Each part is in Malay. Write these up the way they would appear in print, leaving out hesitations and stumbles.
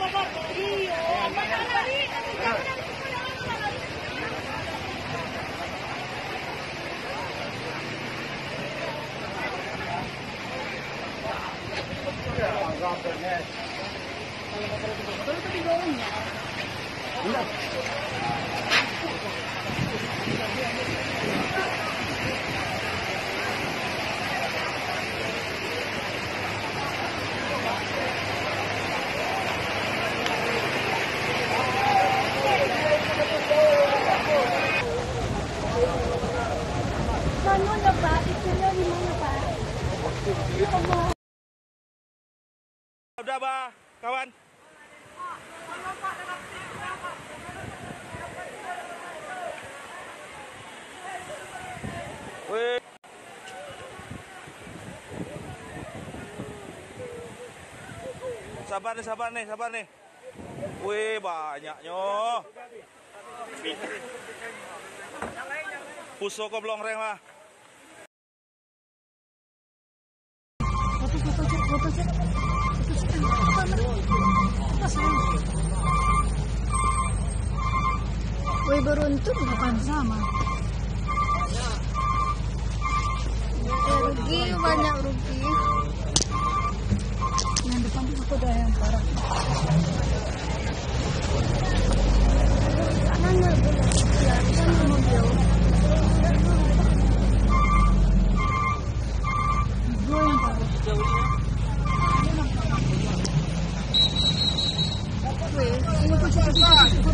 Udah, Bah, kawan. Wih. Sabar nih. Wih, banyaknya. Pusoko Blongreng lah. Wih, beruntung bukan sama. Rugi, banyak rugi. Yang depan aku udah yang parah. Sana ya, sana mobil. Gue yang parah. Wih, ini kucing.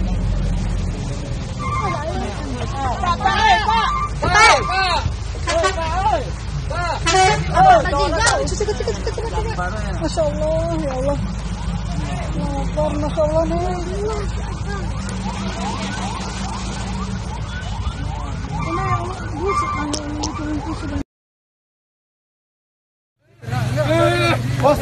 Masya Allah, ya Allah. Masya Allah nih. Bos.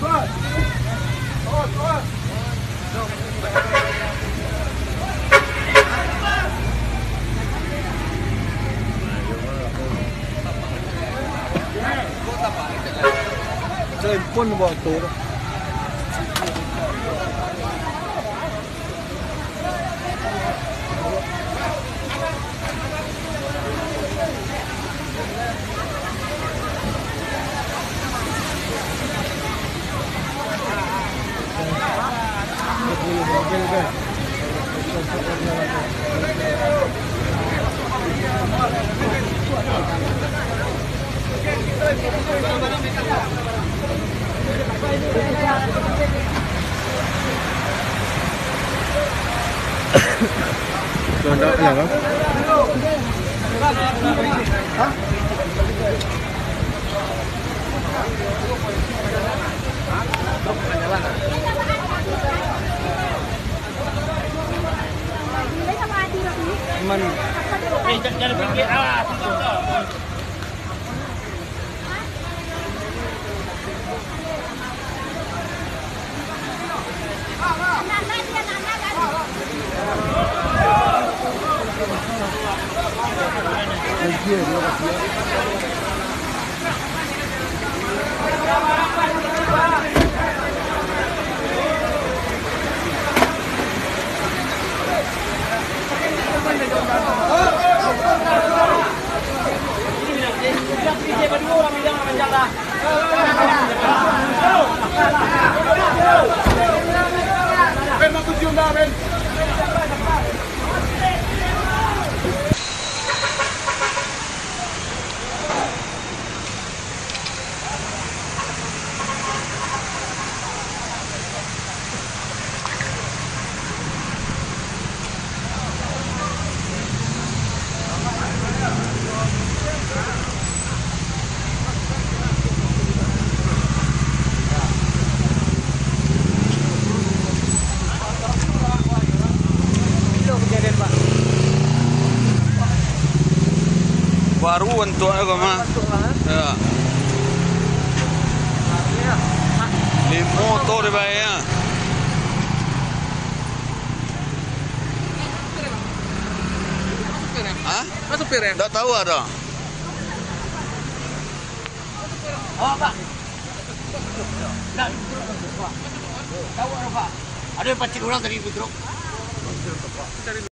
Chơi pun bỏ tù đâu. Contoh ya kan? Hah? Man. Jangan pinggir awas. Baru untuk aku mah. Ya. Limo motor di bawah. Hah? Masuk pir ya? Enggak tahu ada. Oh, Pak. Tahu apa? Ada yang pancing orang tadi di grup.